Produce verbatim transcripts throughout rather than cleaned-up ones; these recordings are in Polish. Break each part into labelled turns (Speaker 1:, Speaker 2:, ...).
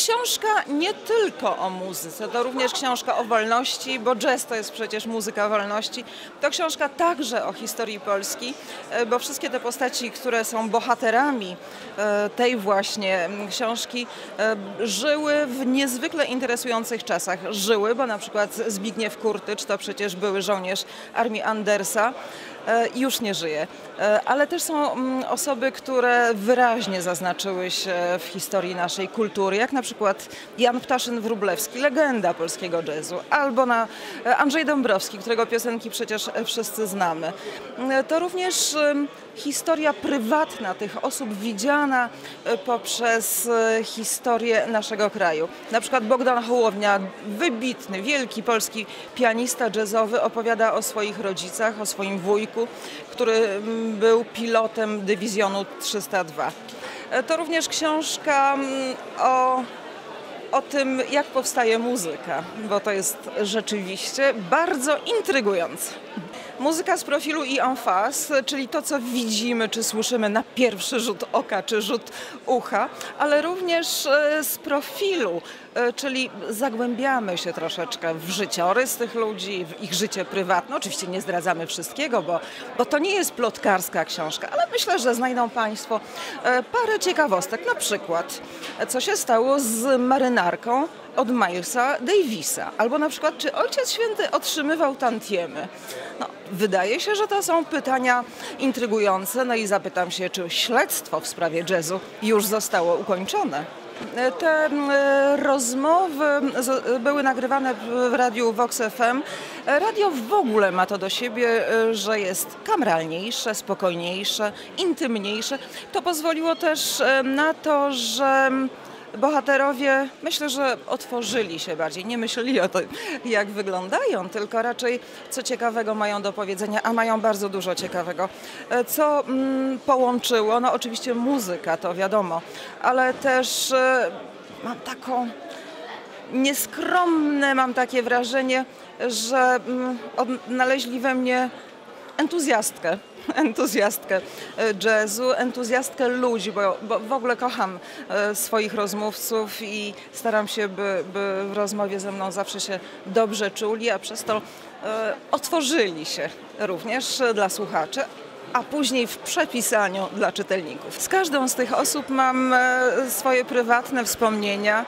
Speaker 1: książka nie tylko o muzyce, to również książka o wolności, bo jazz to jest przecież muzyka wolności. To książka także o historii Polski, bo wszystkie te postaci, które są bohaterami tej właśnie książki, żyły w niezwykle interesujących czasach. Żyły, bo na przykład Zbigniew Kurtycz to przecież były żołnierz armii Andersa, już nie żyje. Ale też są osoby, które wyraźnie zaznaczyły się w historii naszej kultury, jak na przykład Jan Ptaszyn-Wróblewski, legenda polskiego jazzu, albo na Andrzej Dąbrowski, którego piosenki przecież wszyscy znamy. To również historia prywatna tych osób widziana poprzez historię naszego kraju. Na przykład Bogdan Hołownia, wybitny, wielki polski pianista jazzowy, opowiada o swoich rodzicach, o swoim wujku, który był pilotem dywizjonu trzysta dwa. To również książka o, o tym, jak powstaje muzyka, bo to jest rzeczywiście bardzo intrygujące. Muzyka z profilu i en face, czyli to, co widzimy, czy słyszymy na pierwszy rzut oka, czy rzut ucha, ale również z profilu, czyli zagłębiamy się troszeczkę w życiorys tych ludzi, w ich życie prywatne. Oczywiście nie zdradzamy wszystkiego, bo, bo to nie jest plotkarska książka, ale myślę, że znajdą Państwo parę ciekawostek. Na przykład, co się stało z marynarką od Milesa Davisa, albo na przykład, czy Ojciec Święty otrzymywał tantiemy. No, wydaje się, że to są pytania intrygujące, no i zapytam się, czy śledztwo w sprawie jazzu już zostało ukończone. Te rozmowy były nagrywane w radiu Vox F M. Radio w ogóle ma to do siebie, że jest kameralniejsze, spokojniejsze, intymniejsze. To pozwoliło też na to, że bohaterowie, myślę, że otworzyli się bardziej, nie myśleli o tym, jak wyglądają, tylko raczej co ciekawego mają do powiedzenia, a mają bardzo dużo ciekawego. Co mm, połączyło? No oczywiście muzyka, to wiadomo, ale też e, mam taką nieskromne, mam takie wrażenie, że mm, odnaleźli we mnie entuzjastkę. entuzjastkę jazzu, entuzjastkę ludzi, bo, bo w ogóle kocham swoich rozmówców i staram się, by, by w rozmowie ze mną zawsze się dobrze czuli, a przez to e, otworzyli się również dla słuchaczy, a później w przepisaniu dla czytelników. Z każdą z tych osób mam swoje prywatne wspomnienia.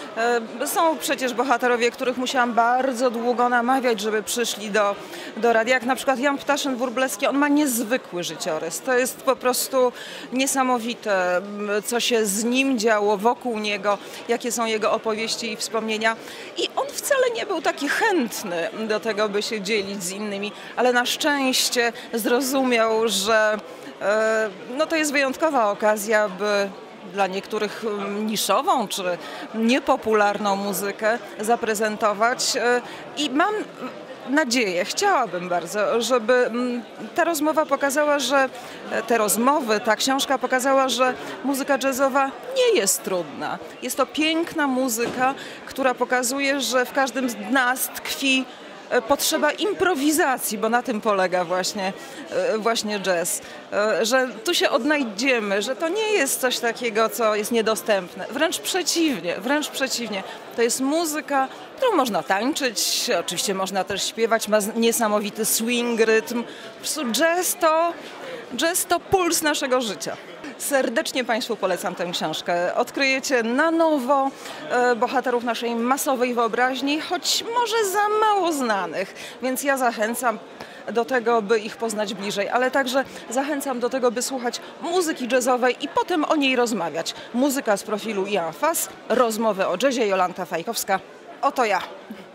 Speaker 1: Są przecież bohaterowie, których musiałam bardzo długo namawiać, żeby przyszli do, do radia. Jak na przykład Jan Ptaszyn-Wróblewski, on ma niezwykły życiorys. To jest po prostu niesamowite, co się z nim działo, wokół niego, jakie są jego opowieści i wspomnienia. I on wcale nie był taki chętny do tego, by się dzielić z innymi, ale na szczęście zrozumiał, że e, no to jest wyjątkowa okazja, by dla niektórych niszową czy niepopularną muzykę zaprezentować i mam nadzieję, chciałabym bardzo, żeby ta rozmowa pokazała, że te rozmowy, ta książka pokazała, że muzyka jazzowa nie jest trudna. Jest to piękna muzyka, która pokazuje, że w każdym z nas tkwi potrzeba improwizacji, bo na tym polega właśnie, właśnie jazz, że tu się odnajdziemy, że to nie jest coś takiego, co jest niedostępne, wręcz przeciwnie, wręcz przeciwnie. To jest muzyka, którą można tańczyć, oczywiście można też śpiewać, ma niesamowity swing, rytm. Po prostu jazz to, jazz to puls naszego życia. Serdecznie Państwu polecam tę książkę. Odkryjecie na nowo e, bohaterów naszej masowej wyobraźni, choć może za mało znanych, więc ja zachęcam do tego, by ich poznać bliżej, ale także zachęcam do tego, by słuchać muzyki jazzowej i potem o niej rozmawiać. Muzyka z profilu i en face, rozmowy o jazzie, Jolanta Fajkowska. Oto ja.